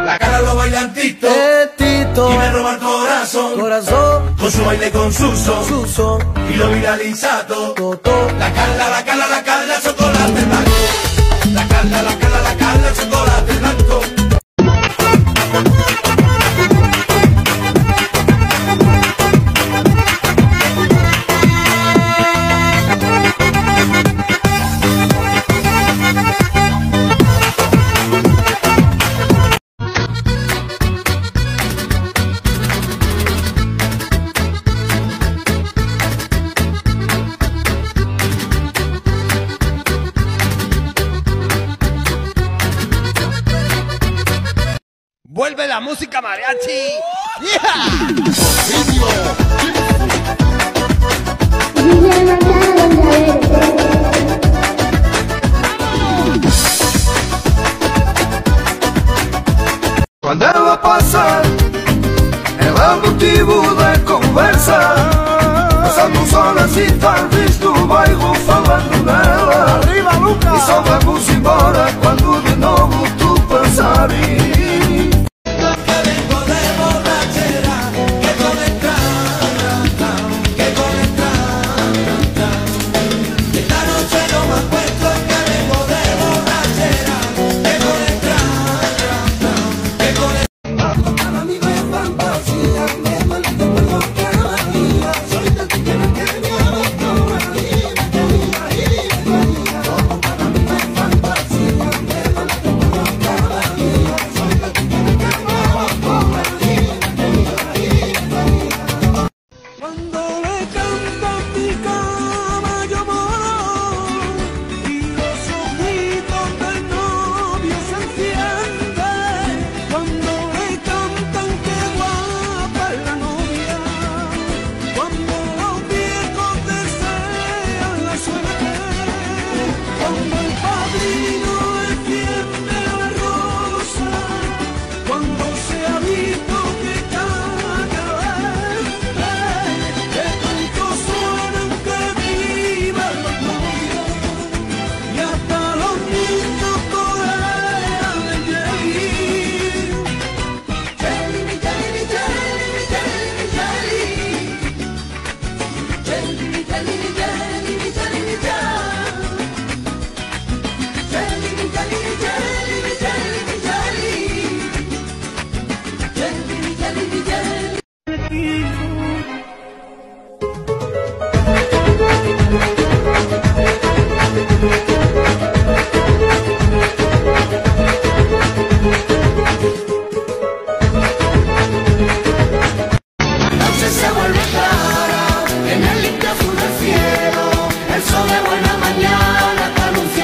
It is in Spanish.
La cara lo bailan Tito, Tito, y me roba el corazón, corazón, con su baile con su son, Suso, y lo viralizato. Toto. La Carla, la Carla, la Carla, chocolate blanco. La Carla, la Carla, la Carla, chocolate blanco. ¡Vuelve la música mariachi! ¡Yeah! Quando ela passa, ela é motivo de conversa. Passamos horas e tardes no bairro falando nela. Arriba, Lucas! E só vamos embora quando de novo tu pensares. En el limpio azul del cielo, el sol de buena mañana, con un